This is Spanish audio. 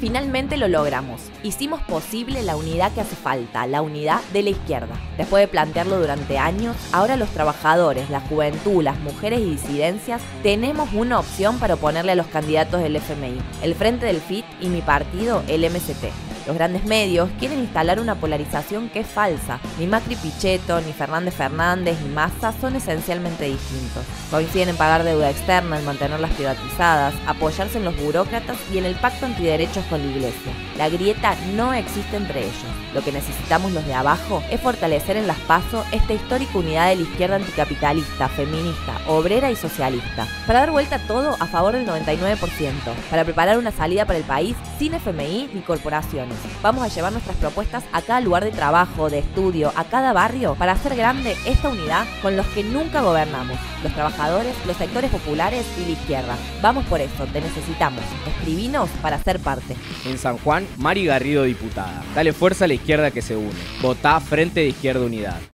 Finalmente lo logramos. Hicimos posible la unidad que hace falta, la unidad de la izquierda. Después de plantearlo durante años, ahora los trabajadores, la juventud, las mujeres y disidencias tenemos una opción para oponerle a los candidatos del FMI, el Frente del FIT y mi partido, el MST. Los grandes medios quieren instalar una polarización que es falsa. Ni Macri Pichetto, ni Fernández Fernández, ni Massa son esencialmente distintos. Coinciden en pagar deuda externa, en mantenerlas privatizadas, apoyarse en los burócratas y en el pacto antiderechos con la Iglesia. La grieta no existe entre ellos. Lo que necesitamos los de abajo es fortalecer en las PASO esta histórica unidad de la izquierda anticapitalista, feminista, obrera y socialista, para dar vuelta a todo a favor del 99%, para preparar una salida para el país sin FMI ni corporaciones. Vamos a llevar nuestras propuestas a cada lugar de trabajo, de estudio, a cada barrio, para hacer grande esta unidad con los que nunca gobernamos, los trabajadores, los sectores populares y la izquierda. Vamos por eso, te necesitamos. Escribinos para ser parte. En San Juan, Mari Garrido, diputada. Dale fuerza a la izquierda que se une. Votá Frente de Izquierda Unidad.